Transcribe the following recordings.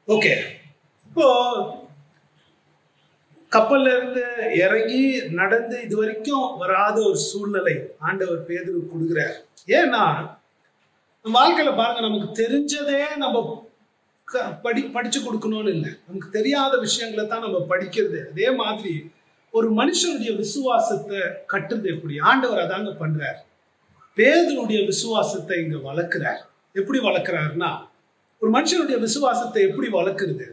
Okay, இப்போ கப்பல்ல இருந்து இறங்கி நடந்து இது வரைக்கும் வராத ஒரு சூழ்நிலை ஆண்டவர் பேதுருக்கு கொடுக்குறார். ஏன்னா நம்ம வாழ்க்கையில பாருங்க, நமக்கு தெரிஞ்சதே நம்ம படிச்சு கொடுக்கணும்னு இல்லை, நமக்கு தெரியாத விஷயங்களை தான் நம்ம படிக்கிறது. அதே மாதிரி ஒரு மனுஷனுடைய விசுவாசத்தை கட்டுறது எப்படி ஆண்டவர் அதாங்க பண்றார். பேதுருடைய விசுவாசத்தை இங்க வளர்க்கிறார். எப்படி வளர்க்கிறாருன்னா, ஒரு மனுஷனுடைய விசுவாசத்தை எப்படி வளர்க்கிறது,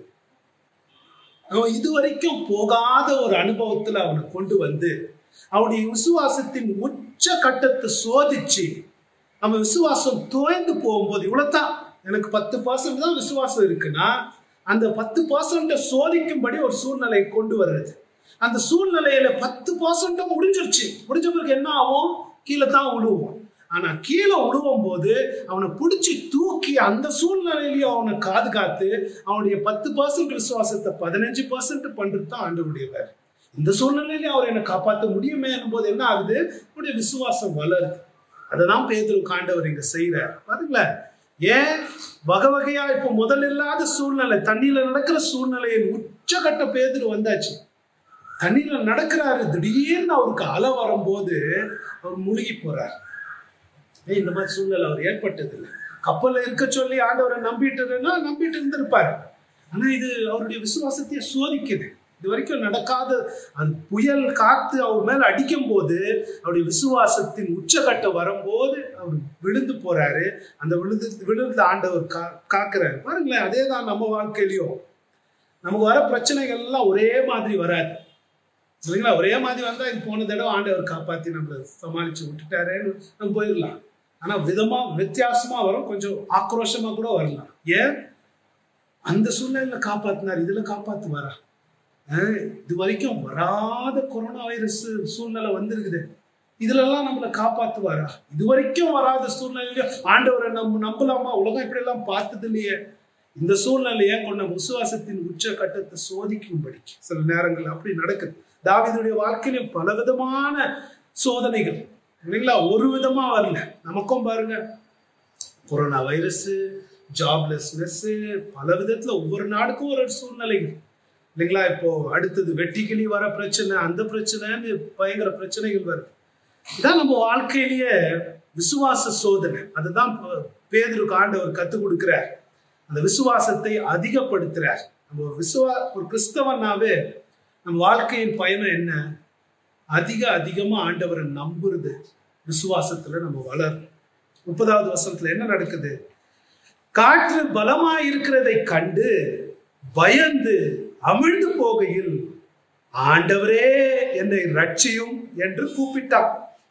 அவன் இதுவரைக்கும் போகாத ஒரு அனுபவத்துல அவனை கொண்டு வந்து அவனுடைய விசுவாசத்தின் உச்ச கட்டத்தை சோதிச்சு அவன் விசுவாசம் தோய்ந்து போகும்போது, இவ்வளவுதான் எனக்கு 10% தான் விசுவாசம் இருக்குன்னா அந்த 10% சோதிக்கும்படி ஒரு சூழ்நிலையை கொண்டு வர்றது. அந்த சூழ்நிலையில 10% முடிஞ்சிருச்சு. முடிஞ்ச பிறகு என்ன ஆகும், கீழே தான் விழுவோம். ஆனா கீழே விழுவும் போது அவனை பிடிச்சி தூக்கி அந்த சூழ்நிலையிலயும் அவனை காத்து அவனுடைய 10% விசுவாசத்தை 15% பண்றது தான் ஆண்டவருடைய வேலை. இந்த சூழ்நிலையிலேயே அவர் என்னை காப்பாற்ற முடியுமே போது என்ன ஆகுது, அவனுடைய விசுவாசம் வளருது. அததான் பேதுருக்கு ஆண்டவர் இங்க செய்யறார். பாருங்களேன், ஏன் வகை வகையா இப்ப முதல் இல்லாத சூழ்நிலை, தண்ணியில நடக்கிற சூழ்நிலையின் உச்சகட்ட பேதுரு வந்தாச்சு. தண்ணியில நடக்கிறாரு, திடீர்னு அவருக்கு அலை வரும்போது அவர் முழுகி போறார். இந்த மாதிரி சூழ்நிலை அவர் ஏற்பட்டது இல்லை. கப்பல்ல இருக்க சொல்லி ஆண்டவரை நம்பிட்டு இருந்திருப்பாரு. ஆனா இது அவருடைய விசுவாசத்தையே சோதிக்குது. இது வரைக்கும் நடக்காத அது புயல் காத்து அவர் மேல அடிக்கும் போது அவருடைய விசுவாசத்தின் உச்சகட்டம் வரும்போது அவர் விழுந்து போறாரு. அந்த விழுந்து ஆண்டவர் காக்குறாரு. பாருங்களேன், அதே தான் நம்ம வாழ்க்கையிலையும் நமக்கு வர பிரச்சனைகள் எல்லாம் ஒரே மாதிரி வராது சரிங்களா. ஒரே மாதிரி வந்தா இது போன தடவை ஆண்டவர் காப்பாத்தி நம்மளை சமாளிச்சு விட்டுட்டாரேன்னு நம்ம போயிடலாம். ஆனா வித்தியாசமா வரும், கொஞ்சம் ஆக்ரோஷமா கூட வரலாம். ஏன் அந்த சூழ்நிலையில காப்பாத்தினார், இதுல காப்பாத்துவாரா? இது வரைக்கும் வராத கொரோனா வைரஸ் சூழ்நிலை வந்திருக்குது, இதுல எல்லாம் நம்மளை காப்பாத்துவாரா? இது வரைக்கும் வராத சூழ்நிலையில ஆண்டவரை நம்பலாமா? உலகம் இப்படி எல்லாம் பார்த்தது இல்லையே. இந்த சூழ்நிலையை கொண்ட விசுவாசத்தின் உச்ச கட்டத்தை சோதிக்கும்படி சில நேரங்கள் அப்படி நடக்குது. தாவீதுடைய வாழ்க்கையிலும் பல விதமான சோதனைகள் இல்லைங்களா, ஒரு விதமா வரல. நமக்கும் பாருங்க, கொரோனா வைரஸ், ஜாப்லெஸ்னஸ், பல விதத்துல ஒவ்வொரு நாடுக்கும் ஒரு சூழ்நிலைகள் இல்லைங்களா. இப்போ அடுத்தது வெட்டிக்கிளி வர பிரச்சனை, அந்த பிரச்சனைன்னு பயங்கர பிரச்சனைகள் வருது. இதான் நம்ம வாழ்க்கையிலேயே விசுவாச சோதனை. அதுதான் பேதுருக்கு ஆண்டவர் கத்துக் கொடுக்கிறார். அந்த விசுவாசத்தை அதிகப்படுத்துறார். நம்ம ஒரு கிறிஸ்தவனாவே நம்ம வாழ்க்கையின் பயணம் என்ன, அதிகமா ஆண்டவரை நம்புறது, விசுவாசத்துல நம்ம வளரும். 30வது வசனத்துல என்ன நடக்குது, காற்று பலமா இருக்கிறதை கண்டு பயந்து அமிழ்ந்து போகையில் ஆண்டவரே என்னை ரட்சியும் என்று கூப்பிட்டான்.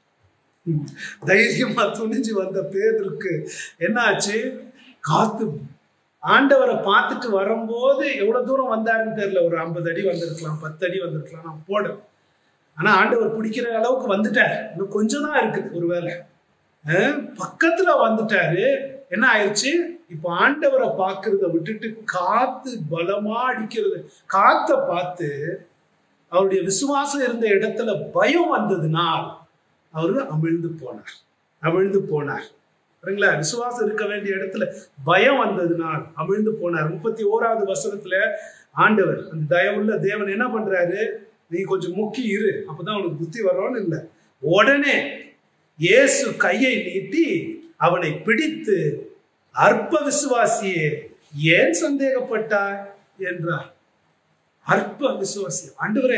தைரியமா துணிஞ்சு வந்த பேதுருக்கு என்ன ஆச்சு, காத்து ஆண்டவரை பார்த்துட்டு வரும்போது எவ்வளவு தூரம் வந்தாருன்னு தெரியல. ஒரு 50 அடி வந்திருக்கலாம், 10 அடி வந்திருக்கலாம், நான் போட. ஆனா ஆண்டவர் பிடிக்கிற அளவுக்கு வந்துட்டார். இன்னும் கொஞ்சம் தான் இருக்குது. ஒருவேளை பக்கத்துல வந்துட்டாரு. என்ன ஆயிடுச்சு, இப்ப ஆண்டவரை பார்க்கறத விட்டுட்டு காத்து பலமா அடிக்கிறது, காத்த பார்த்து அவருடைய விசுவாசம் இருந்த இடத்துல பயம் வந்ததுனால் அவரு அமிழ்ந்து போனார். சரிங்களா, விசுவாசம் இருக்க வேண்டிய இடத்துல பயம் வந்ததுனால் அமிழ்ந்து போனார். 31வது வசனத்துல ஆண்டவர், அந்த தயவுள்ள தேவன் என்ன பண்றாரு, நீ கொஞ்சம் முக்கி இரு, அப்பதான் அவனுக்கு புத்தி வரோன்னு இல்லை. உடனே இயேசு கையை நீட்டி அவனை பிடித்து, அற்ப விசுவாசியே ஏன் சந்தேகப்பட்டாய் என்றார். அற்ப விசுவாசி, ஆண்டவரே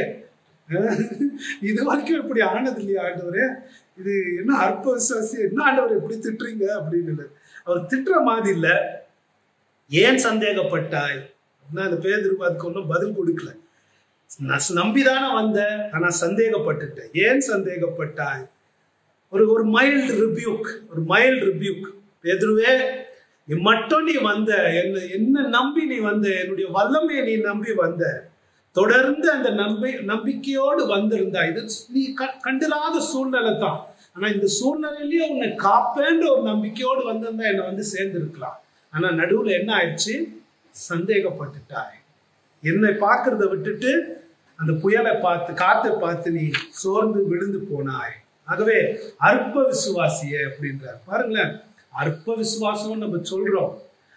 இது வரைக்கும் இப்படி ஆனது இல்லையா ஆண்டவரே, இது என்ன அற்ப விசுவாசி, என்ன ஆண்டவர் எப்படி திட்டுறீங்க அப்படின்னு. அவர் திட்டுற மாதிரி இல்ல, ஏன் சந்தேகப்பட்டாய். அந்த பேதுருக்கு அதுக்கு ஒன்றும் பதில் கொடுக்கல. நம்பிதானே வந்த, ஆனா சந்தேகப்பட்டுட்டேன், ஏன் சந்தேகப்பட்டாய். ஒரு மைல்டு ரிபியூக். பேதுருவே, நீ மட்டும் நீ வந்த, என்ன நம்பி நீ வந்த, என்னுடைய வல்லமையை நீ நம்பி வந்த, தொடர்ந்து அந்த நம்பிக்கையோடு வந்திருந்தா, இது நீ கண்டிராத சூழ்நிலை தான். ஆனா இந்த சூழ்நிலையிலேயே உன்னை காப்பேன்ற ஒரு நம்பிக்கையோடு வந்திருந்தா என்னை வந்து சேர்ந்திருக்கலாம். ஆனா நடுவுல என்ன ஆயிடுச்சு, சந்தேகப்பட்டுட்டாய். என்னை பார்க்கறத விட்டுட்டு அந்த புயலை பார்த்து, காத்தை பார்த்து நீ சோர்ந்து விழுந்து போனாய். ஆகவே அற்ப விசுவாசிய அப்படின்றார். பாருங்களேன், அற்ப விசுவாசம் நம்ம சொல்றோம்.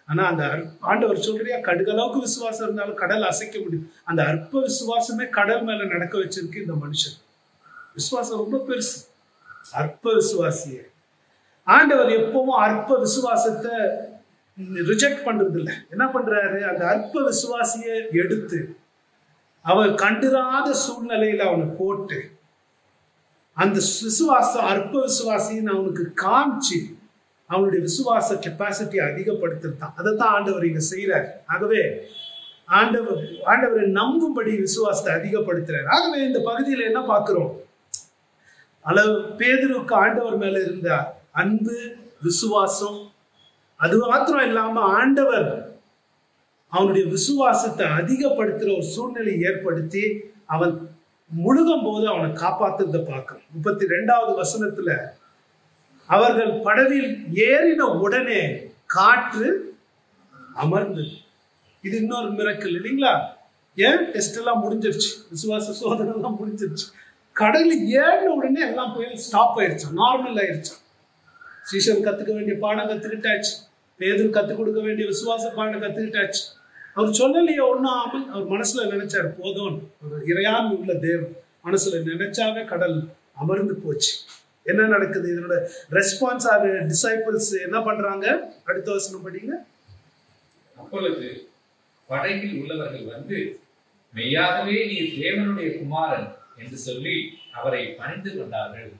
ஆனா அந்த ஆண்டவர் சொல்றியா, கடுகளவுக்கு விசுவாசம் இருந்தாலும் கடல் அசைக்க முடியும். அந்த அற்ப விசுவாசமே கடல் மேல நடக்க வச்சிருக்கு இந்த மனுஷன். விசுவாசம் ரொம்ப பெருசு. அற்ப விசுவாசிய ஆண்டவர் எப்பவும் அற்ப விசுவாசத்தை ரிஜெக்ட் பண்றது இல்லை. என்ன பண்றாரு, அந்த அற்ப விசுவாசிய எடுத்து அவர் கண்டிராத சூழ்நிலையில அவனை போட்டு அந்த விசுவாசம் அற்ப விசுவாசின்னு அவனுக்கு காமிச்சு அவனுடைய விசுவாச கெப்பாசிட்டியை அதிகப்படுத்திருந்தான். அதைத்தான் ஆண்டவர் இங்க செய்யறாரு. ஆகவே ஆண்டவரை நம்பும்படி விசுவாசத்தை அதிகப்படுத்துறாரு. ஆகவே இந்த பகுதியில என்ன பார்க்கிறோம், அளவு பேதுருக்கு ஆண்டவர் மேல இருந்த அன்பு, விசுவாசம், அது மாத்திரம் இல்லாம ஆண்டவர் அவனுடைய விசுவாசத்தை அதிகப்படுத்துற ஒரு சூழ்நிலையை ஏற்படுத்தி அவன் முழுகும் போது அவனை காப்பாத்துறத பார்க்கணும். 32வது வசனத்துல அவர்கள் படவில் ஏறின உடனே காற்று அமர்ந்து. இது இன்னொரு மிரக்கல் இல்லைங்களா? ஏன் டெஸ்ட் எல்லாம் முடிஞ்சிருச்சு, விசுவாச சோதனை எல்லாம் முடிஞ்சிருச்சு. கடல் ஏறின உடனே எல்லாம் புயல் ஸ்டாப் ஆயிடுச்சு, நார்மல் ஆயிடுச்சு. சீசன் கத்துக்க வேண்டிய பாடம் கத்துக்கிட்டாச்சு, பேதுரு கத்துக் கொடுக்க வேண்டிய விசுவாச பாடம் கத்துக்கிட்டாச்சு. அவர் சொல்லலையே ஒன்னும், அவர் மனசுல நினைச்சாரு போதும். ஒரு இறையாண்மை உள்ள தேவன் மனசுல நினைச்சாவே கடல் அமர்ந்து போச்சு. என்ன நடக்குது, இதனோட ரெஸ்பான்ஸ் ஆக டிசைபிள்ஸ் என்ன பண்றாங்க? அடுத்த வசனம் படிங்க. அப்பொழுது படகில் உள்ளவர்கள் வந்து, மெய்யாகவே நீ தேவனுடைய குமாரன் என்று சொல்லி அவரை பணிந்து கொண்டார்கள்.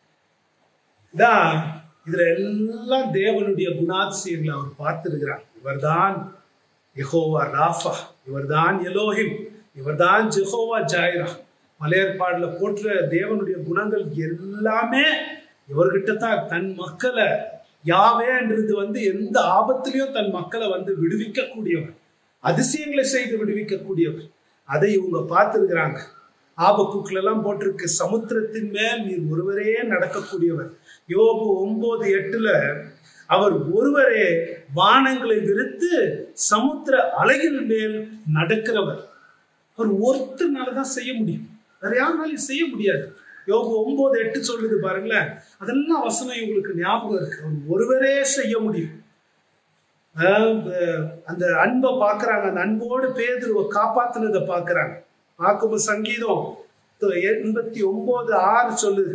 இதுல எல்லாம் தேவனுடைய குணாதிசயங்களை அவர் பார்த்திருக்கிறார். இவர்தான் யெகோவா ராஃபா, இவர்தான் எலோஹிம், இவர்தான் ஜெகோவா ஜாயிரா. மலையற்பாடுல போற்ற தேவனுடைய குணங்கள் எல்லாமே இவர்கிட்ட தான். தன் மக்களை யாவேன்றது எந்த ஆபத்திலையும் தன் மக்களை விடுவிக்க கூடியவர், அதிசயங்களை செய்து விடுவிக்க கூடியவர். அதை இவங்க பார்த்திருக்கிறாங்க. ஆபக்குக்கள் எல்லாம் போட்டிருக்கு, சமுத்திரத்தின் மேல் நீர் ஒருவரே நடக்கக்கூடியவர். யோபு 9:8 அவர் ஒருவரே வானங்களை விரித்து சமுத்திர அலைகள் மேல் நடக்கிறவர். அவர் ஒருத்தனாலதான் செய்ய முடியும், வேற யாருனாலும் செய்ய முடியாது. யோபு 9:8 சொல்லுது பாருங்களேன். அதெல்லாம் வசனம் இவங்களுக்கு ஞாபகம் இருக்கு. அவர் ஒருவரே செய்ய முடியும். அந்த அன்பை பாக்குறாங்க, அந்த அன்போடு பேதுருவை காப்பாத்தினதை பாக்குறாங்க. பார்க்கும் சங்கீதம் 89:6 சொல்லுது,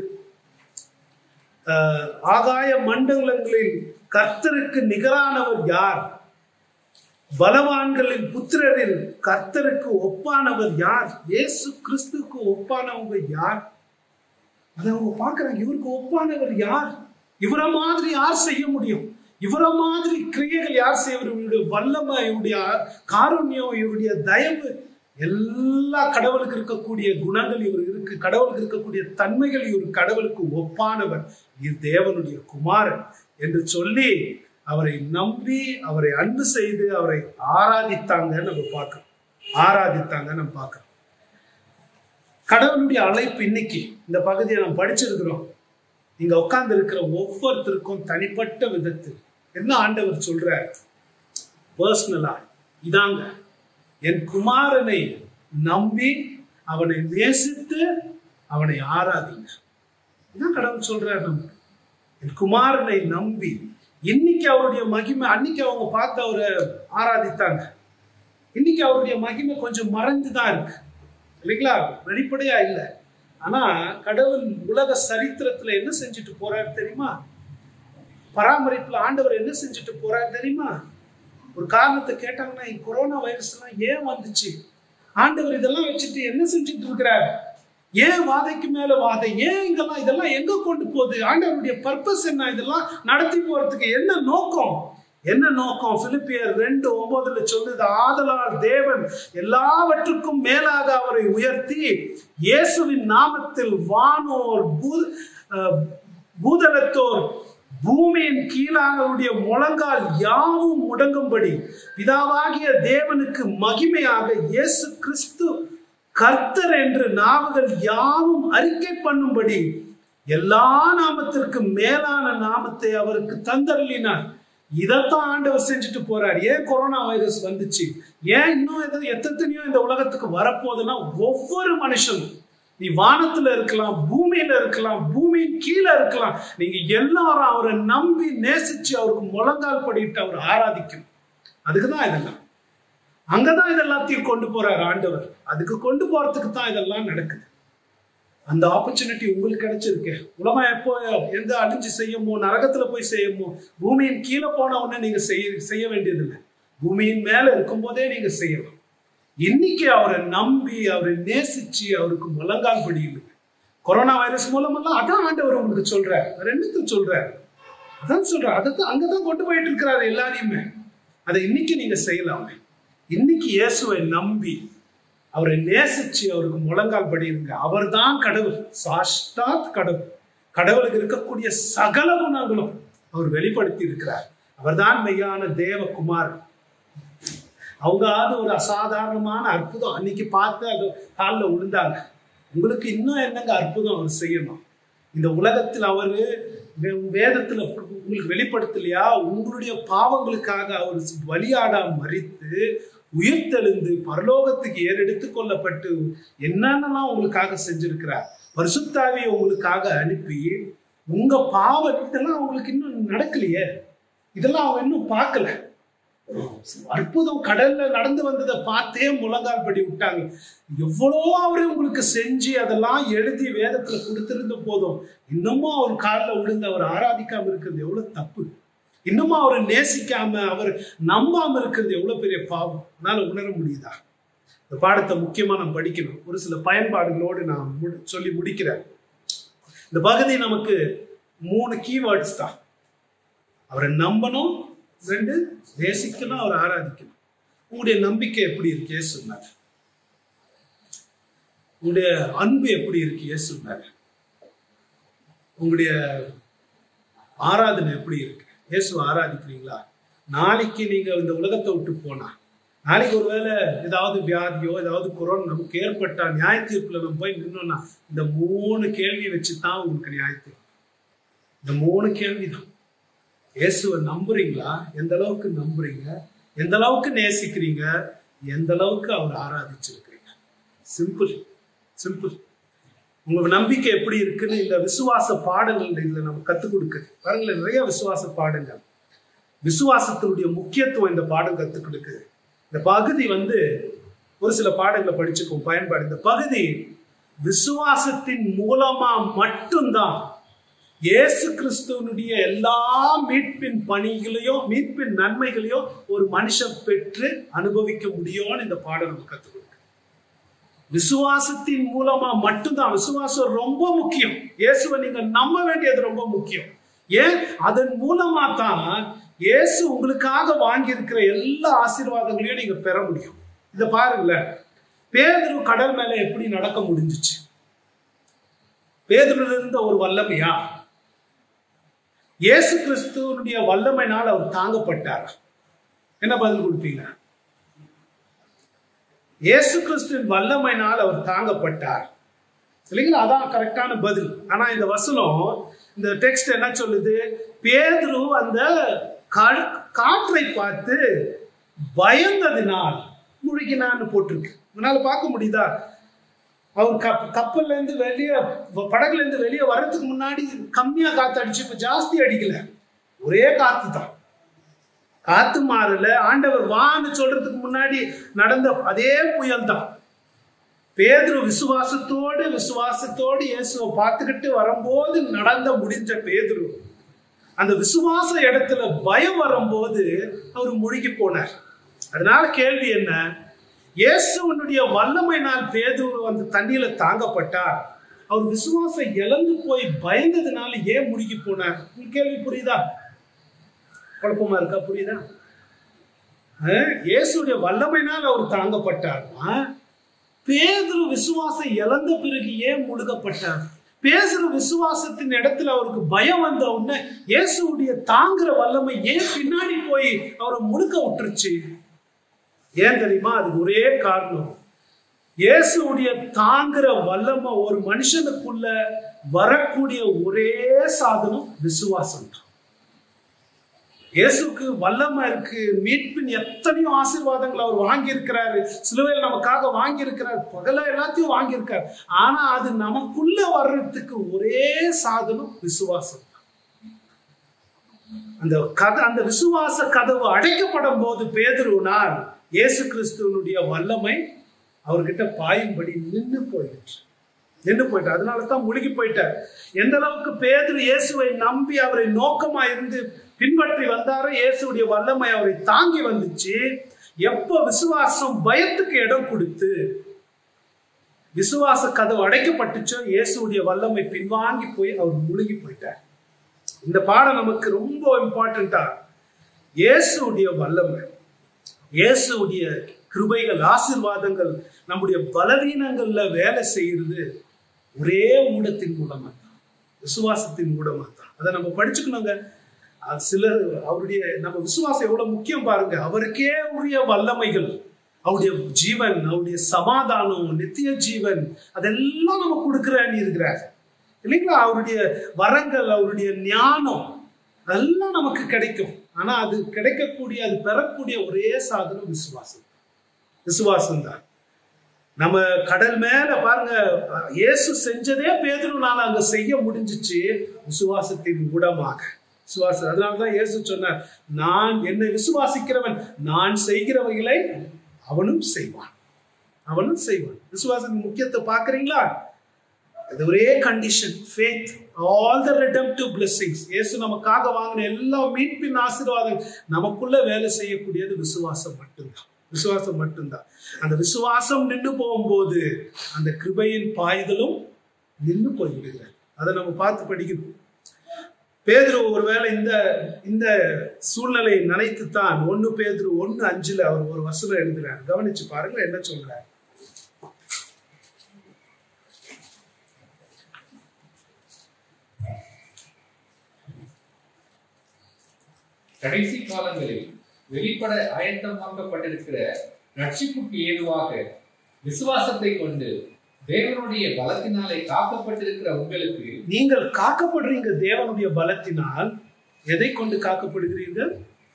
ஆகாய மண்டலங்களில் கர்த்தருக்கு நிகரானவர் யார்? பலவான்களின் புத்திரரில் கர்த்தருக்கு ஒப்பானவர் யார்? இயேசு கிறிஸ்துக்கு ஒப்பானவங்க யார்? அதை அவங்க பார்க்கிறாங்க. இவருக்கு ஒப்பானவர் யார்? இவரை மாதிரி யார் செய்ய முடியும்? இவரை மாதிரி கிரியைகள் யார் செய்ய? இவருடைய வல்லமை, இவருடைய காருண்யம், இவருடைய தயவு, எல்லா கடவுளுக்கு இருக்கக்கூடிய குணங்கள் இவர் இருக்கு. கடவுளுக்கு இருக்கக்கூடிய தன்மைகள் இவர் கடவுளுக்கு ஒப்பானவர். இது தேவனுடைய குமாரன் என்று சொல்லி அவரை நம்பி அவரை அன்பு செய்து அவரை ஆராதித்தாங்க நம்ம பார்க்கிறோம். கடவுளுடைய அழைப்பு இன்னைக்கு இந்த பகுதியை நம்ம படிச்சிருக்கிறோம். இங்க உட்கார்ந்து இருக்கிற ஒவ்வொருத்தருக்கும் தனிப்பட்ட விதத்தில் என்ன ஆண்டவர் சொல்றார் பர்சனலா, இதாங்க என் குமாரனை நம்பி அவனை நேசித்து அவனை ஆராதிங்க. இதான் கடவுள் சொல்றார் நமக்கு. என் குமாரனை நம்பி, இன்னைக்கு அவருடைய மகிமை, அன்னைக்கு அவங்க பார்த்து அவரை ஆராதித்தாங்க, இன்னைக்கு அவருடைய மகிமை கொஞ்சம் மறைந்துதான் இருக்கு இல்லைங்களா? வெளிப்படையா இல்லை. ஆனா கடவுள் உலக சரித்திரத்துல என்ன செஞ்சுட்டு போறாரு தெரியுமா? பராமரிப்புல ஆண்டவர் என்ன செஞ்சுட்டு போறாரு தெரியுமா? ஒரு காரணத்தை கேட்டாங்கன்னா, கொரோனா வைரஸ் எல்லாம் ஏன் வந்துச்சு? ஆண்டவர் இதெல்லாம் வச்சுட்டு என்ன செஞ்சுட்டு இருக்கிறார்? ஏன் வாதைக்கு மேல வாதை? ஏன் இங்கெல்லாம் இதெல்லாம் எங்க கொண்டு போகுது? ஆண்டவருடைய பர்பஸ் என்ன? இதெல்லாம் நடத்தி போறதுக்கு என்ன நோக்கம்? பிலிப்பியர் 2:9 சொல்லுது, ஆதலால் தேவன் எல்லாவற்றுக்கும் மேலாக அவரை உயர்த்தி இயேசுவின் நாமத்தில் வானோர் பூதலத்தோர் பூமியின் கீழானவருடைய முழங்கால் யாவும் முடங்கும்படி பிதாவாகிய தேவனுக்கு மகிமையாக இயேசு கிறிஸ்து கர்த்தர் என்று நாவுகள் யாவும் அறிக்கை பண்ணும்படி எல்லா நாமத்திற்கும் மேலான நாமத்தை அவருக்கு தந்தருளினார். இதைத்தான் ஆண்டவர் செஞ்சுட்டு போறார். ஏன் கொரோனா வைரஸ் வந்துச்சு? ஏன் இன்னும் எத்தனையோ இந்த உலகத்துக்கு வரப்போகுதுன்னா, ஒவ்வொரு மனுஷனும், நீ வானத்துல இருக்கலாம், பூமியில இருக்கலாம், பூமியின் கீழே இருக்கலாம், நீங்க எல்லாரும் அவரை நம்பி நேசிச்சு அவருக்கு முழங்கால் படிட்டு அவர் ஆராதிக்கணும். அதுக்குதான் இதெல்லாம். அங்கதான் இதெல்லாத்தையும் கொண்டு போறாரு ஆண்டவர். அதுக்கு கொண்டு போறதுக்கு தான் இதெல்லாம் நடக்குது. அந்த ஆப்பர்ச்சுனிட்டி உங்களுக்கு கிடைச்சிருக்கு. உலகம் எப்போ எந்த அழிஞ்சு செய்யுமோ, நரகத்துல போய் செய்யுமோ, பூமியின் கீழே போன உடனே நீங்க செய்ய வேண்டியதில்லை. பூமியின் மேல இருக்கும் போதே நீங்க செய்யலாம். இன்னைக்கு அவரை நம்பி, அவரை நேசிச்சு, அவருக்கு முழங்கால் படியுங்க. கொரோனா வைரஸ் மூலமெல்லாம் அதான் ஆண்டவர் உங்களுக்கு சொல்றாரு. ரெண்டுத்தும் சொல்றாரு. அதான் சொல்றாரு. அதான் அங்கதான் கொண்டு போயிட்டு இருக்கிறாரு எல்லாரையுமே. அதை இன்னைக்கு நீங்க செய்யலாமே. இன்னைக்கு இயேசுவை நம்பி அவரை நேசிச்சு அவருக்கு முழங்கால் படியுங்க. அவர் தான் கடவுள், சாஷ்டாத் கடவுள். கடவுளுக்கு இருக்கக்கூடிய சகல குணங்களும் அவர் வெளிப்படுத்தி இருக்கிறார். அவர்தான் மெய்யான தேவகுமார். அவங்காவது ஒரு அசாதாரணமான அற்புதம் அன்னைக்கு பார்த்து அது காலில் விழுந்தாங்க. உங்களுக்கு இன்னும் என்னங்க அற்புதம் அவர் செய்யணும்? இந்த உலகத்தில் அவரு வேதத்துல உங்களுக்கு வெளிப்படுத்தலையா? உங்களுடைய பாவங்களுக்காக அவர் பலியாடா மரித்து உயிர்த்தெழுந்து பரலோகத்துக்கு ஏறெடுத்து கொள்ளப்பட்டு என்னென்னலாம் உங்களுக்காக செஞ்சிருக்கிறார். பரிசுத்தாவியை உங்களுக்காக அனுப்பி உங்க பாவத்தெல்லாம் அவங்களுக்கு இன்னும் நடக்கலையே. இதெல்லாம் அவங்க இன்னும் பார்க்கல. அற்புதம் கடல்ல நடந்து வந்ததை பார்த்தே முழங்கால் படி விட்டாங்க. எவ்வளோ அவரு உங்களுக்கு செஞ்சு அதெல்லாம் எழுதி வேதத்துல கொடுத்திருந்த போதும் இன்னமும் அவர் காலில் விழுந்து அவர் ஆராதிக்காம இருக்கிறது எவ்வளவு தப்பு. இன்னமும் அவரை நேசிக்காம அவர் நம்பாம இருக்கிறது எவ்வளவு பெரிய பாவம். அதனால உணர முடியுதா? இந்த பாடத்தை முக்கியமா நம்ம படிக்கணும். ஒரு சில பயன்பாடுகளோடு நான் சொல்லி முடிக்கிறேன். இந்த பகுதி நமக்கு 3 கீவேர்ட்ஸ் தான். அவரை நம்பணும், 2 நேசிக்கணும், அவரை ஆராதிக்கணும். உங்களுடைய நம்பிக்கை எப்படி இருக்கு சொன்னார். உங்களுடைய அன்பு எப்படி இருக்கு சொன்னார். உங்களுடைய ஆராதனை எப்படி இருக்கு? இயேசுவை ஆராதிக்கிறீங்களா? நாளைக்கு நீங்க இந்த உலகத்தை விட்டு போனா, நாளைக்கு ஒருவேளை ஏதாவது வியாதியோ ஏதாவது கொரோனா நமக்கு ஏற்பட்டா நியாய தீர்ப்புல நம்ம போய் நின்னோம்னா இந்த 3 கேள்வி வச்சுதான் உங்களுக்கு நியாய தீர்ப்பு. இந்த 3 கேள்விதான். இயேசுவை நம்புறீங்களா? எந்த அளவுக்கு நம்புறீங்க? எந்த அளவுக்கு நேசிக்கிறீங்க? எந்த அளவுக்கு அவர் ஆராதிச்சிருக்கிறீங்க? Simple simple. உங்க நம்பிக்கை எப்படி இருக்குன்னு இந்த விசுவாச பாடங்கள் இதுல நம்ம கத்துக் கொடுக்குது. பாருங்களேன், நிறைய விசுவாச பாடங்கள், விசுவாசத்தினுடைய முக்கியத்துவம் இந்த பாடம் கத்துக் கொடுக்குது. இந்த பகுதி ஒரு சில பாடங்களை படிச்சுக்கும் பயன்பாடு. இந்த பகுதி விசுவாசத்தின் மூலமா மட்டும்தான் இயேசு கிறிஸ்துவனுடைய எல்லா மீட்பின் பணிகளையும் மீட்பின் நன்மைகளையும் ஒரு மனுஷன் பெற்று அனுபவிக்க முடியும்னு இந்த பாடம் நம்ம கத்துக் கொடுக்கு. விசுவாசத்தின் மூலமா மட்டும்தான். விசுவாசம் ரொம்ப முக்கியம். இயேசுவை நீங்க நம்ப வேண்டியது ரொம்ப முக்கியம். ஏன்? அதன் மூலமா தான் இயேசு உங்களுக்காக வாங்கி இருக்கிற எல்லா ஆசீர்வாதங்களையும் நீங்க பெற முடியும். இத பாருங்களேன், பேதுரு கடல் மேல எப்படி நடக்க முடிஞ்சிச்சு? பேதுருல இருந்த ஒரு வல்லமையா? இயேசு கிறிஸ்துவனுடைய வல்லமையினால் அவர் தாங்கப்பட்டார். என்ன பதில் கொடுப்பீங்க? இயேசு கிறிஸ்துவின் வல்லமையினால் அவர் தாங்கப்பட்டார் இல்லைங்களா? அதான் கரெக்டான பதில். ஆனா இந்த வசனம், இந்த டெக்ஸ்ட் என்ன சொல்லுது? பேதுரு அந்த காற்றை பார்த்து பயந்ததினால் முழுகினான்னு போட்டிருக்கு. உன்னால பார்க்க முடியுதா? அவர் கப்பல்ல இருந்து வெளியே, படகுல இருந்து வெளியே வர்றதுக்கு முன்னாடி கம்மியா காத்து அடிச்சு, இப்ப ஜாஸ்தி அடிக்கல, ஒரே காத்து தான். காத்து மாறல. ஆண்டவர் வான்னு சொல்றதுக்கு முன்னாடி நடந்த அதே புயல் தான். பேதுரு விசுவாசத்தோடு இயேசுவை பார்த்துக்கிட்டு வரும்போது நடந்த முடிஞ்ச பேதுரு அந்த விசுவாச இடத்துல பயம் வரும்போது அவர் முழுகி போனார். அதனால கேள்வி என்ன? இயேசுவனுடைய வல்லமையினால் பேதுரு அந்த தண்ணியில தாங்கப்பட்டார். அவர் விசுவாசம் இழந்து போய் பயந்ததுனால ஏன் முழுகி போனார்? கேள்வி புரியுதா? குழப்பமா இருக்கா? புரியுதா? இயேசுடைய வல்லமையினால் அவர் தாங்கப்பட்டார்னா பேதுரு விசுவாசம் இழந்த பிறகு ஏன் முழுகப்பட்டார்? பேசுற விசுவாசத்தின் இடத்துல அவருக்கு பயம் வந்த உடனே இயேசுடைய தாங்குற வல்லமை ஏன் பின்னாடி போய் அவரை முழுக்க விட்டுருச்சு? ஏன் தெரியுமா? அது ஒரே காரணம். இயேசுடைய தாங்குற வல்லமை ஒரு மனுஷனுக்குள்ள வரக்கூடிய ஒரே சாதனம் விசுவாசம். இயேசுக்கு வல்லமை இருக்கு. மீட்பின் எத்தனையோ ஆசீர்வாதங்கள் அவர் வாங்கி இருக்கிறாரு. சிலுவையில் நமக்காக வாங்கி இருக்கிறார். பகல எல்லாத்தையும் வாங்கி இருக்காரு. ஆனா அது நமக்குள்ள வர்றதுக்கு ஒரே சாதனம் விசுவாசம். அந்த விசுவாச கதவு அடைக்கப்படும் போது பேதுருவினால் இயேசு கிறிஸ்துவனுடைய வல்லமை அவர்கிட்ட பாயும்படி நின்று போயிட்டார். அதனாலதான் முழுகி போயிட்டார். எந்த அளவுக்கு பேதுரு இயேசுவை நம்பி அவரை நோக்கமா இருந்து பின்பற்றி வந்தாரோ இயேசுடைய வல்லமை அவரை தாங்கி வந்துச்சு. எப்ப விசுவாசம் பயத்துக்கு இடம் கொடுத்து விசுவாச கதவு அடைக்கப்பட்டுச்சோ இயேசுடைய வல்லமை பின்வாங்கி போய் அவர் முழுகி போயிட்டார். இந்த பாடம் நமக்கு ரொம்ப இம்பார்ட்டண்டா, இயேசுடைய வல்லமை, இயேசுடைய கிருபைகள், ஆசீர்வாதங்கள் நம்முடைய பலவீனங்கள்ல வேலை செய்யறது ஒரே ஊடத்தின் மூலமா தான், விசுவாசத்தின் மூலமா தான். அதை நம்ம படிச்சுக்கணுங்க. சிலர் அவருடைய நம்ம விசுவாசம் எவ்வளவு முக்கியம் பாருங்க. அவருக்கே உரிய வல்லமைகள், அவருடைய ஜீவன், அவருடைய சமாதானம், நித்திய ஜீவன், அதெல்லாம் நம்ம கொடுக்குறான்னு இருக்கிறார் இல்லைங்களா? அவருடைய வரங்கள், அவருடைய ஞானம் அதெல்லாம் நமக்கு கிடைக்கும். ஆனா அது கிடைக்கக்கூடிய, அது பெறக்கூடிய ஒரே சாதனம் விசுவாசம் தான். நம்ம கடல் மேல பாருங்க, இயேசு செஞ்சதே பேதுருனால அங்க செய்ய முடிஞ்சிச்சு விசுவாசத்தின் மூலமாக. அதனாலதான் இயேசு சொன்னார், நான் என்னை விசுவாசிக்கிறவன் நான் செய்கிறவைகளை அவனும் செய்வான். விசுவாசத்தின் முக்கியத்தை பாக்குறீங்களா? அது ஒரே condition, faith, all the redemptive blessings. இயேசு நமக்காக வாங்கின எல்லா மீட்பின் ஆசீர்வாதம் நமக்குள்ள வேலை செய்யக்கூடியது விசுவாசம் மட்டும்தான். அந்த விசுவாசம் நின்று போகும்போது அந்த கிருபையின் பாய்தலும் நின்று போய்விடுகிறார். அதை நம்ம பார்த்து படிக்கணும். பேதுரு ஒருவேளை இந்த சூழ்நிலையை நினைத்துத்தான் 1 பேதுரு 1:5 அவர் ஒரு வசனம் எழுதுறார். கவனிச்சு பாருங்க என்ன சொல்றார். கடைசி காலங்களில் வெளிப்பட ஆயத்தமாக்கப்பட்டிருக்கிற ரட்சிப்புக்கு ஏதுவாக விசுவாசத்தை கொண்டு தேவனுடைய பலத்தினாலே காக்கப்பட்டிருக்கிற உங்களுக்கு, நீங்கள் காக்கப்படுறீங்க தேவனுடைய பலத்தினால். எதை கொண்டு காக்கப்படுகிறீர்கள்?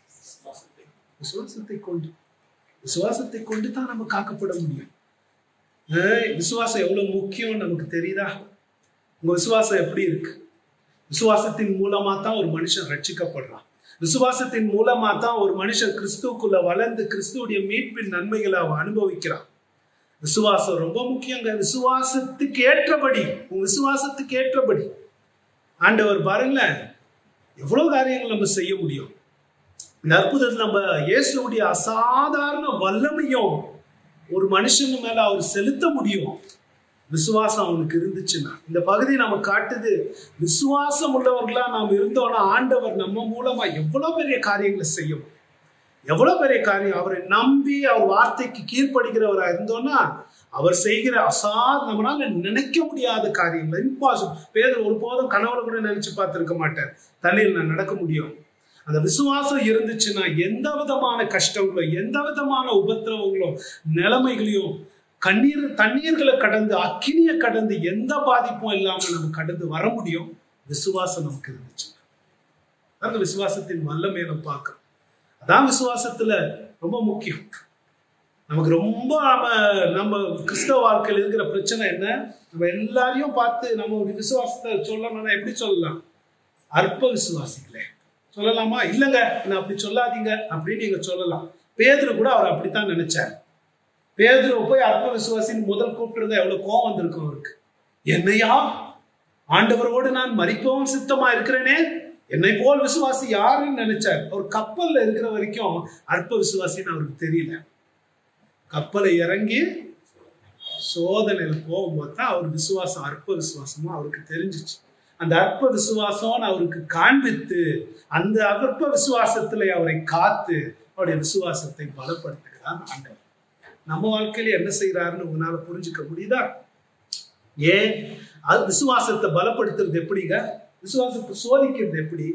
விசுவாசத்தை கொண்டு தான் நம்ம காக்கப்பட முடியும். விசுவாசம் எவ்வளவு முக்கியம் நமக்கு தெரியுதா? உங்க விசுவாசம் எப்படி இருக்கு? விசுவாசத்தின் மூலமா தான் ஒரு மனுஷன் ரட்சிக்கப்படுறான். விசுவாசத்தின் மூலமா தான் ஒரு மனுஷன் கிறிஸ்துவுக்குள்ள வளர்ந்து கிறிஸ்துவுடைய மீட்பின் நன்மைகளை அவன் அனுபவிக்கிறான். விசுவாசம் ரொம்ப முக்கியங்க. விசுவாசத்துக்கு ஏற்றபடி ஆண்டவர் பாருங்களேன் எவ்வளவு காரியங்கள் நம்ம செய்ய முடியும். இந்த அற்புதத்தில் நம்ம இயேசுடைய அசாதாரண வல்லமையும் ஒரு மனுஷன் மேல அவர் செலுத்த முடியும். விசுவாசம் அவனுக்கு இருந்துச்சுன்னா. இந்த பகுதி நம்ம காட்டுது, விசுவாசம் உள்ளவர்களா நாம் இருந்தோம்னா ஆண்டவர் நம்ம மூலமா எவ்வளவு பெரிய காரியங்களை செய்யும். எவ்வளவு பெரிய காரியம். அவரை நம்பி அவர் வார்த்தைக்கு கீழ்ப்படுகிறவராக இருந்தோம்னா அவர் செய்கிற நம்மளால நினைக்க முடியாத காரியங்கள், இம்பாசிபிள். பேதுரு ஒருபோதும் கனவுல கூட நினைச்சு பார்த்திருக்க மாட்டார் தண்ணியில் நான் நடக்க முடியும். அந்த விசுவாசம் இருந்துச்சுன்னா எந்த விதமான கஷ்டங்களோ, எந்த விதமான உபத்திரவங்களோ, நிலைமைகளையும், தண்ணீர்களை கடந்து, அக்கினியை கடந்து, எந்த பாதிப்பும் இல்லாம நம்ம கடந்து வர முடியும். விசுவாசம் நமக்கு இருந்துச்சு. அந்த விசுவாசத்தின் வல்லமையை நம்ம பார்க்கணும். அதான் விசுவாசத்துல ரொம்ப முக்கியம். நமக்கு ரொம்ப நம்ம கிறிஸ்தவ வாழ்க்கையில் இருக்கிற பிரச்சனை என்ன? நம்ம எல்லாரையும் பார்த்து நம்ம விசுவாசத்தை சொல்லணும்னா எப்படி சொல்லலாம்? அற்ப விசுவாசிகளே சொல்லலாமா? இல்லைங்க நான் அப்படி சொல்லாதீங்க அப்படின்னு நீங்க சொல்லலாம். பேதுரு கூட அவர் அப்படித்தான் நினைச்சார். பேதுரு போய் அற்ப விசுவாசின்னு முதல் கூப்பிட்டுருந்தா எவ்வளவு கோபம் வந்திருக்கும் அவருக்கு. என்னையா, ஆண்டவரோடு நான் மரிக்கவும் சித்தமா இருக்கிறேனே, என்னை போல் விசுவாசி யாருன்னு நினைச்சார். அவர் கப்பல்ல இருக்கிற வரைக்கும் அற்ப விசுவாசின்னு அவருக்கு தெரியல. கப்பலை இறங்கி சோதனையில போகும்போது தான் அவர் விசுவாசம் அற்ப விசுவாசமா அவருக்கு தெரிஞ்சிச்சு. அந்த அற்ப விசுவாசம்னு அவருக்கு காண்பித்து அந்த அற்ப விசுவாசத்துல அவரை காத்து அவருடைய விசுவாசத்தை பலப்படுத்துகிறார் ஆண்டவர். நம்ம வாழ்க்கையில என்ன செய்யறாருன்னு உங்களால புரிஞ்சுக்க முடியுதா? ஏன் அது விசுவாசத்தை பலப்படுத்துறது எப்படிங்க? விசுவாசத்தை சோதிக்கிறது எப்படி?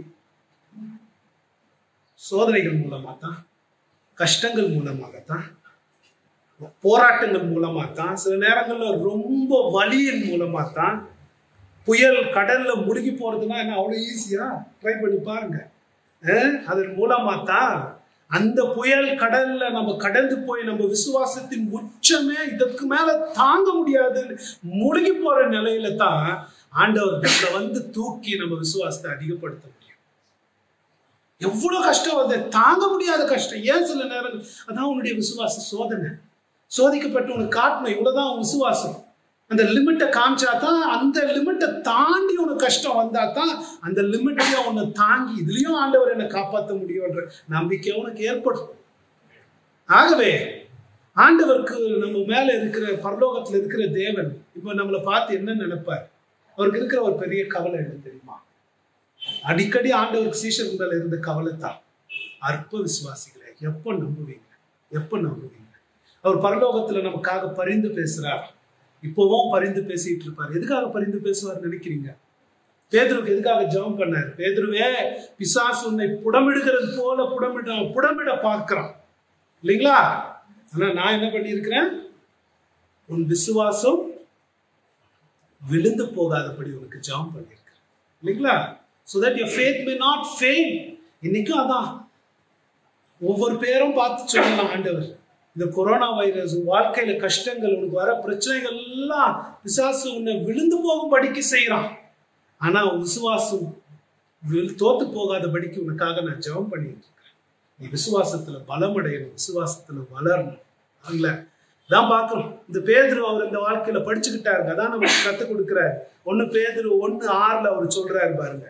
சோதனைகள் மூலமா தான், கஷ்டங்கள் மூலமாகத்தான், போராட்டங்கள் மூலமா தான், சில நேரங்கள்ல ரொம்ப வலியின் மூலமா தான். புயல் கடல்ல முழுகி போறதுன்னா என்ன அவ்வளவு ஈஸியா? ட்ரை பண்ணி பாருங்க. அதன் மூலமா தான் அந்த புயல் கடல்ல நம்ம கடந்து போய் நம்ம விசுவாசத்தின் உச்சமே இதற்கு மேல தாங்க முடியாதுன்னு முழுகி போற நிலையில தான் ஆண்டவர் நம்மளை தூக்கி நம்ம விசுவாசத்தை அதிகப்படுத்த முடியும். எவ்வளவு கஷ்டம் வந்து தாங்க முடியாத கஷ்டம். ஏன் சில நேரங்கள் அதான் உன்னுடைய விசுவாச சோதனை. சோதிக்கப்பட்டு உனக்கு காட்டணும், இவ்வளவுதான் உன் விசுவாசம். அந்த லிமிட்டை காமிச்சா தான், அந்த லிமிட்டை தாண்டி உனக்கு கஷ்டம் வந்தா தான் அந்த லிமிட்டையும் உன்னை தாங்கி இதுலயும் ஆண்டவர் என்னை காப்பாற்ற முடியும்ன்ற நம்பிக்கை உனக்கு ஏற்படும். ஆகவே ஆண்டவருக்கு நம்ம மேல இருக்கிற பரலோகத்துல இருக்கிற தேவன் இப்ப நம்மளை பார்த்து என்ன நினைப்பார்? அவருக்கு இருக்கிற ஒரு பெரிய கவலை என்ன தெரியுமா? அடிக்கடி ஆண்டவருக்கு சீஷர் மேல இருந்த கவலை தான், அற்ப விசுவாசிகளை எப்ப நம்புவீங்க, எப்ப நம்புவீங்க? அவர் பரலோகத்துல நமக்காக பரிந்து பேசுறார். இப்போவும் பரிந்து பேசிட்டு இருப்பார். எதுக்காக பரிந்து பேசுவார் நினைக்கிறீங்க? பேதுருக்கு எதுக்காக ஜெபம் பண்ணார்? பேதுருவே, பிசாசு உன்னை புடமிடுகிறது போல புடமிட பார்க்கிறான் இல்லைங்களா? ஆனா நான் என்ன பண்ணியிருக்கிறேன்? உன் விசுவாசம் விழுந்து போகாதபடி உனக்கு ஜெபம் பண்ணியிருக்கிறேன் இல்லைங்களா? so that your faith may not fail. இன்னைக்கும் அதான் ஒவ்வொரு பேரும் பார்த்து சொல்லலாம், ஆண்டவர் இந்த கொரோனா வைரஸ், வாழ்க்கையில கஷ்டங்கள், உனக்கு வர பிரச்சனைகள் எல்லாம் பிசாசு உன்னை விழுந்து போகும்படிக்கு செய்யறான். ஆனா விசுவாசம் தோத்து போகாதபடிக்கு உனக்காக நான் ஜெபம் பண்ணிட்டு இருக்கேன். நீ விசுவாசத்துல பலமடையணும், விசுவாசத்துல வளரணும். அல்ல தான் பார்க்கணும். இந்த பேதுரு அவர் இந்த வாழ்க்கையில படிச்சுக்கிட்டாரு, அதான் நமக்கு கத்துக் கொடுக்கிறாரு. 1 பேதுரு 1:6 அவர் சொல்றாரு பாருங்க.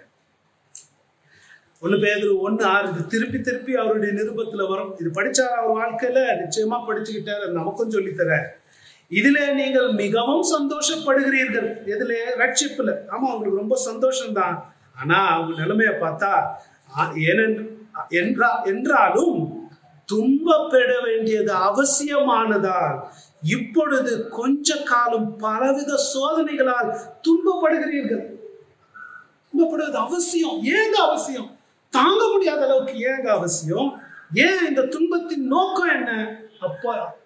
1 பேதுரு 1:6 இது திருப்பி திருப்பி அவருடைய நிருபத்துல வரும். இது படிச்சார் அவர் வாழ்க்கையில, நிச்சயமா படிச்சுக்கிட்டாரு, நமக்கும் சொல்லித்தர. இதுல நீங்கள் மிகவும் சந்தோஷப்படுகிறீர்கள். எதுல? ரட்சிப்புல. ஆமா, அவங்களுக்கு ரொம்ப சந்தோஷம்தான். ஆனா அவங்க நிலைமைய பார்த்தா என்றாலும் துன்பப்பட வேண்டியது அவசியமானதால் இப்பொழுது கொஞ்ச காலம் பலவித சோதனைகளால் துன்பப்படுகிறீர்கள். துன்பப்படுவது அவசியம். ஏங்க அவசியம்? தாங்க முடியாத அளவுக்கு ஏங்க அவசியம்? ஏன் இந்த துன்பத்தின் நோக்கம் என்ன? அப்ப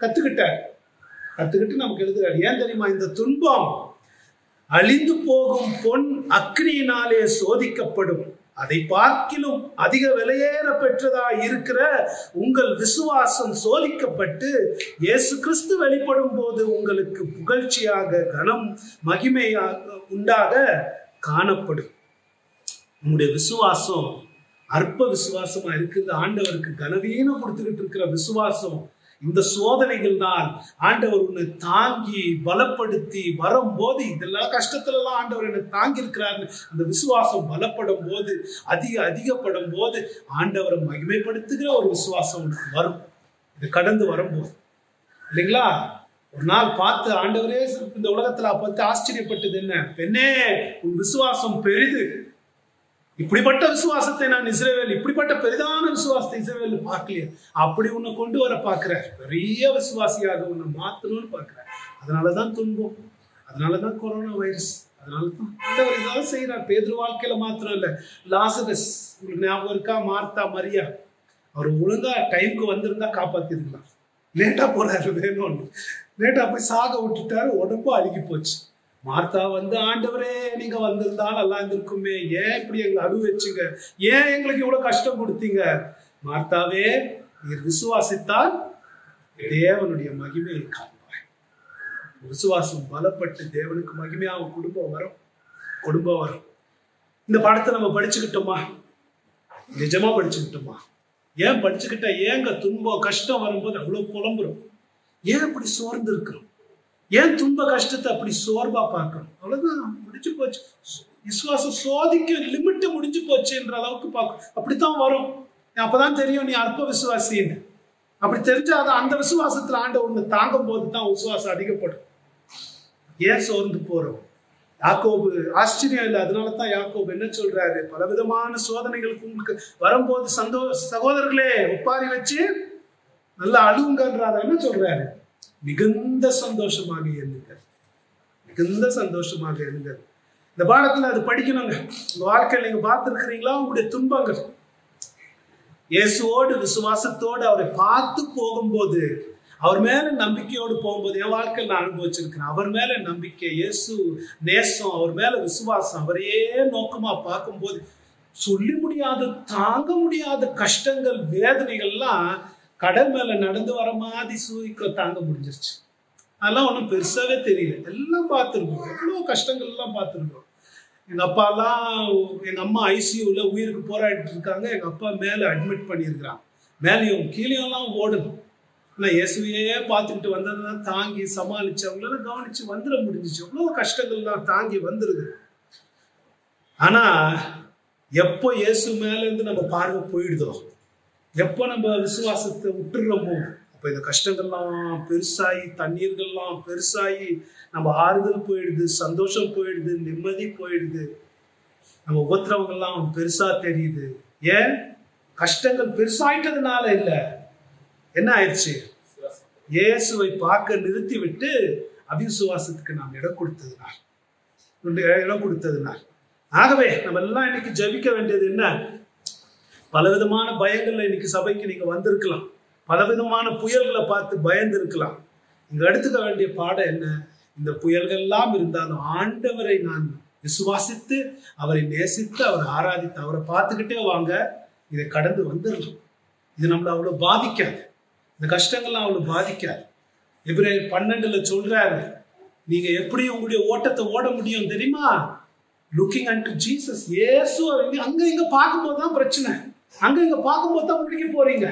கத்துக்கிட்டு நமக்கு எழுதுறாரு. ஏன் தெரியுமா? இந்த துன்பம் அழிந்து போகும் பொன் அக்னியினாலே சோதிக்கப்படும், அதை பார்க்கிலும் அதிக விலையேற பெற்றதா இருக்கிற உங்கள் விசுவாசம் சோதிக்கப்பட்டு இயேசு கிறிஸ்து வெளிப்படும் போது உங்களுக்கு புகழ்ச்சியாக கனம் மகிமையாக உண்டாக காணப்படும். உங்களுடைய விசுவாசம் அற்ப விசுவாசமா இருக்குது. ஆண்டவருக்கு கனவீனம் கொடுத்துக்கிட்டு இருக்கிற விசுவாசம், இந்த சோதனைகள் தான் ஆண்டவர் உன்னை தாங்கி பலப்படுத்தி வரும்போது, இதெல்லாம் கஷ்டத்துல எல்லாம் ஆண்டவர் என்னை தாங்கி இருக்கிறாரு. அந்த விசுவாசம் பலப்படும் போது, அதிகப்படும் போது ஆண்டவரை மகிமைப்படுத்துகிற ஒரு விசுவாசம் உனக்கு வரும். இது கடந்து வரும்போது இல்லைங்களா? ஒரு நாள் பார்த்து ஆண்டவரே இந்த உலகத்துல பார்த்து ஆச்சரியப்பட்டது என்ன? பெண்ணே, உன் விசுவாசம் பெரிது. இப்படிப்பட்ட விசுவாசத்தை நான் இப்படிப்பட்ட பெரிதான விசுவாசத்தை இஸ்ரவேல் பார்க்கலையே. அப்படி உன்னை கொண்டு வர பார்க்கிற, பெரிய விசுவாசியாக உன்னை மாத்தணும்னு பார்க்கிற. அதனாலதான் துன்பம், அதனாலதான் கொரோனா வைரஸ், அதனாலதான் ஆண்டவர் ஏதாவது செய்யறார். பேதுரு வாழ்க்கையில மாத்திரம் இல்ல, லாசரஸ் உங்களுக்கு ஞாபகம் இருக்கா? மார்த்தா மரியா, அவர் ஒழுங்கா டைமுக்கு வந்திருந்தா காப்பாத்திருக்கலாம். லேட்டா போறாரு, வேணும்னு லேட்டா போய் சாக விட்டுட்டாரு, உடம்பும் அழுகி போச்சு. மார்த்தா வந்து, ஆண்டவரே நீங்க வந்திருந்தா நல்லா இருந்திருக்குமே, ஏன் இப்படி எங்களை அனுபவிச்சுங்க, ஏன் எங்களுக்கு இவ்வளவு கஷ்டம் கொடுத்தீங்க? மார்த்தாவே, நீர் விசுவாசித்தால் தேவனுடைய மகிமையை காண்பாய். விசுவாசம் பலப்பட்டு தேவனுக்கு மகிமையாக குடும்பம் வரும். இந்த பாடத்தை நம்ம படிச்சுக்கிட்டோமா? நிஜமா படிச்சுக்கிட்டோமா? ஏன் படிச்சுக்கிட்டா ஏங்க துன்பம் கஷ்டம் வரும்போது அவ்வளவு புலம்புறோம்? ஏன் அப்படி சோர்ந்து இருக்கிறோம்? ஏன் துன்ப கஷ்டத்தை அப்படி சோர்வா பார்க்கணும்? அவ்வளவுதான், முடிஞ்சு போச்சு. விசுவாசம் சோதிக்க லிமிட் முடிஞ்சு போச்சுன்ற அளவுக்கு பார்க்கணும். அப்படித்தான் வரும். அப்பதான் தெரியும் நீ அற்ப விசுவாசின்னு. அப்படி தெரிஞ்சாதான் அந்த விசுவாசத்துல ஆண்டவர் ஒண்ணு தாங்கும் போது தான் விசுவாசம் அதிகப்படும். ஏன் சோர்ந்து போறோம்? யாக்கோபு ஆச்சரியம் இல்லை. அதனாலதான் யாக்கோபு என்ன சொல்றாரு? பலவிதமான சோதனைகளுக்கு உங்களுக்கு வரும்போது சகோதரர்களே ஒப்பாரி வச்சு நல்லா அழுவுங்கன்றாரு. என்ன சொல்றாரு? மிகுந்த சந்தோஷமாக இருங்க, மிகுந்த சந்தோஷமாக இருங்க. இந்த பாடத்துல அது படிக்கணுங்க. உங்க வாழ்க்கையில் நீங்க பார்த்திருக்கிறீங்களா? உங்களுடைய துன்பங்கள் இயேசுவோடு விசுவாசத்தோடு அவரை பார்த்து போகும்போது, அவர் மேல நம்பிக்கையோடு போகும்போது, என் வாழ்க்கையில் நான் அனுபவிச்சிருக்கிறேன். அவர் மேல நம்பிக்கை, இயேசு நேசம், அவர் மேல விசுவாசம், அவரையே நோக்கமா பார்க்கும்போது சொல்லி முடியாத, தாங்க முடியாத கஷ்டங்கள், வேதனைகள்லாம் கடல் மேல நடந்து வர மாதிரி சூழ்நிலை தாங்க முடிஞ்சிருச்சு. அதெல்லாம் ஒன்றும் பெருசாவே தெரியல. எல்லாம் பார்த்துருக்கோம், எவ்வளோ கஷ்டங்கள் எல்லாம் பார்த்துருக்கோம். எங்க அப்பாலாம், எங்க அம்மா ஐசியூல உயிருக்கு போராடிட்டு இருக்காங்க. எங்க அப்பா மேல அட்மிட் பண்ணியிருக்கிறாங்க. மேலேயும் கீழேயும் ஓடணும். நான் இயேசுவையே பார்த்துக்கிட்டு வந்ததுதான் தாங்கி சமாளிச்சு அவங்கள கவனிச்சு வந்துட முடிஞ்சிச்சு. எவ்வளவு கஷ்டங்கள்லாம் தாங்கி வந்துருது. ஆனா எப்போ இயேசு மேல இருந்து நம்ம பார்வை போயிடுதோ, எப்போ நம்ம விசுவாசத்தை விட்டுடுறோமோ, அப்போ இந்த கஷ்டங்கள்லாம் பெருசாகி, தண்ணீர்கள்லாம் பெருசாகி, நம்ம ஆறுதல் போயிடுது, சந்தோஷம் போயிடுது, நிம்மதி போயிடுது, நம்ம உபத்திரவங்கள்லாம் பெருசா தெரியுது. ஏன்? கஷ்டங்கள் பெருசாயிட்டதுனால இல்ல, என்ன ஆயிடுச்சு? இயேசுவை பார்க்க நிறுத்தி விட்டு அவிசுவாசத்துக்கு நாம் இடம் கொடுத்ததுனால். ஆகவே நம்ம எல்லாம் இன்னைக்கு ஜெபிக்க வேண்டியது என்ன? பலவிதமான பயங்கள்ல இன்னைக்கு சபைக்கு நீங்க வந்திருக்கலாம். பலவிதமான புயல்களை பார்த்து பயந்து இருக்கலாம். இங்க எடுத்துக்க வேண்டிய பாடம் என்ன? இந்த புயல்கள் எல்லாம் இருந்தாலும் ஆண்டவரை நான் விசுவாசித்து, அவரை நேசித்து, அவரை ஆராதித்து, அவரை பார்த்துக்கிட்டே வாங்க. இதை கடந்து வந்துடலாம். இது நம்மளை அவ்வளவு பாதிக்காது. இந்த கஷ்டங்கள்லாம் அவ்வளவு பாதிக்காது. எபிரேயர் 12 சொல்றாரு, நீங்க எப்படி உங்களுடைய ஓட்டத்தை ஓட முடியும் தெரியுமா? Looking unto Jesus. இயேசு அங்க இங்க பார்க்கும்போது தான் பிரச்சனை. அங்க இங்க பார்க்கும்போது தான் முடிக்க போறீங்க.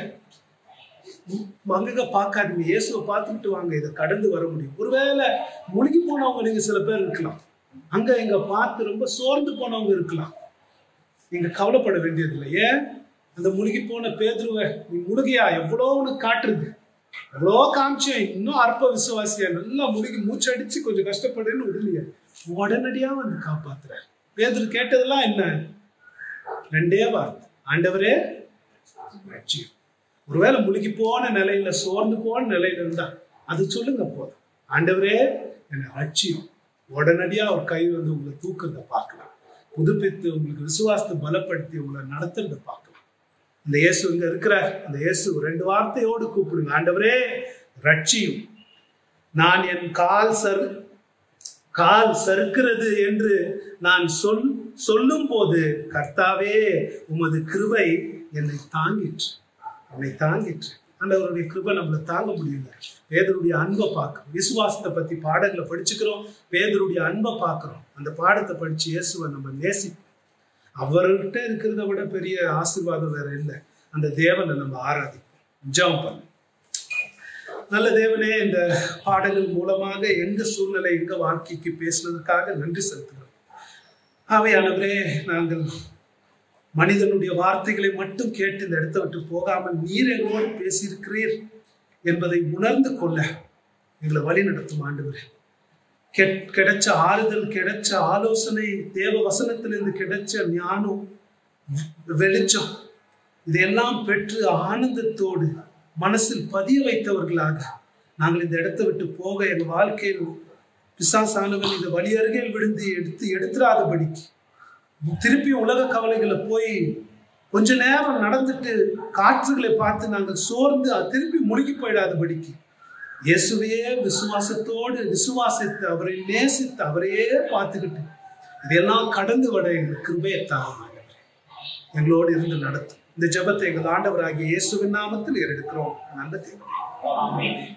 அங்க பார்க்காதீங்க, இயேசுவை பார்த்துக்கிட்டு வாங்க. இதை கடந்து வர முடியும். ஒருவேளை முழுகி போனவங்க நீங்க சில பேர் இருக்கலாம். அங்க இங்க பார்த்து ரொம்ப சோர்ந்து போனவங்க இருக்கலாம். நீங்க கவலைப்பட வேண்டியதில்லை. ஏன்? அந்த முழுகி போன பேதுருவை நீ முழுகியா, எவ்வளோ உனக்கு காட்டுறது, எவ்வளோ காமிச்சேன், இன்னும் அற்ப விசுவாசியா, நல்லா முழுகி மூச்சடிச்சு கொஞ்சம் கஷ்டப்படுன்னு விடலையா, உடனடியா வந்து காப்பாத்துற. பேதுரு கேட்டதெல்லாம் என்ன? 2 வார்த்தை, ஆண்டவரே ரட்சியும். ஒருவேளை முழுகி போன நிலையில, சோர்ந்து போன நிலையில இருந்தா அது சொல்லுங்க போதும், ஆண்டவரே என்னை ரட்சியும். உடனடியா அவர் கை வந்து உங்களை தூக்குறத பார்க்கலாம், புதுப்பித்து உங்களுக்கு விசுவாசத்தை பலப்படுத்தி உங்களை நடத்துறத பார்க்கலாம். இந்த இயேசு இங்க இருக்கிறார். அந்த இயேசு 2 வார்த்தையோடு கூப்பிடுங்க, ஆண்டவரே ரட்சியும். நான் என் கால் சறுக்கிறது என்று நான் சொல்லும் போது, கர்த்தாவே உமது கிருபை என்னை தாங்கிற்று. ஆண்டவருடைய கிருபை நம்மளை தாங்க முடியல. பேதுருடைய அன்பை பார்க்கிறோம். விசுவாசத்தை பத்தி பாடங்களை படிச்சுக்கிறோம். பேதுருடைய அன்பை பார்க்கிறோம். அந்த பாடத்தை படிச்சு இயேசுவை நம்ம நேசிப்போம். அவர்கிட்ட இருக்கிறத விட பெரிய ஆசீர்வாதம் வேற இல்லை. அந்த தேவனை நம்ம ஆராதிப்போம், ஜெபம் பண்ணும். நல்ல தேவனே, இந்த பாடங்கள் மூலமாக எங்க சூழ்நிலை, எங்க வாழ்க்கைக்கு பேசுனதுக்காக நன்றி செலுத்துகிறோம். ஆவியானவரே, நாங்கள் மனிதனுடைய வார்த்தைகளை மட்டும் கேட்டு இந்த இடத்தை விட்டு போகாமல் நீர் எங்களோடு பேசியிருக்கிறீர் என்பதை உணர்ந்து கொள்ள எங்களை வழி நடத்தும் ஆண்டவரே. கிடைச்ச ஆறுதல், கிடைச்ச ஆலோசனை, தேவ வசனத்திலிருந்து கிடைச்ச ஞானம், வெளிச்சம், இதையெல்லாம் பெற்று ஆனந்தத்தோடு மனசில் பதிய வைத்தவர்களாக நாங்கள் இந்த இடத்தை விட்டு போக எங்கள் வாழ்க்கையில் பிசாசானவன் இந்த வழி அருகில் விழுந்து எடுத்துடாதபடிக்கு, திருப்பி உலக கவலைகளை போய் கொஞ்ச நேரம் நடந்துட்டு காற்றுகளை பார்த்து நாங்கள் சோர்ந்து திருப்பி முழுகி போயிடாதபடிக்கு இயேசுவையே விசுவாசித்து அவரை நேசித்து அவரையே பார்த்துக்கிட்டு இதெல்லாம் கடந்து வர எங்கள் கிருபையை தாங்க எங்களோடு இருந்து நடத்தும். இந்த ஜெபத்தை எங்கள் ஆண்டவராகிய இயேசுவின் நாமத்தில் ஏறெடுக்கிறோம். நல்ல தேவனே.